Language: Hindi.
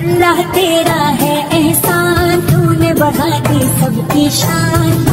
अल्लाह तेरा है एहसान, तूने बढ़ा दी सबकी शान।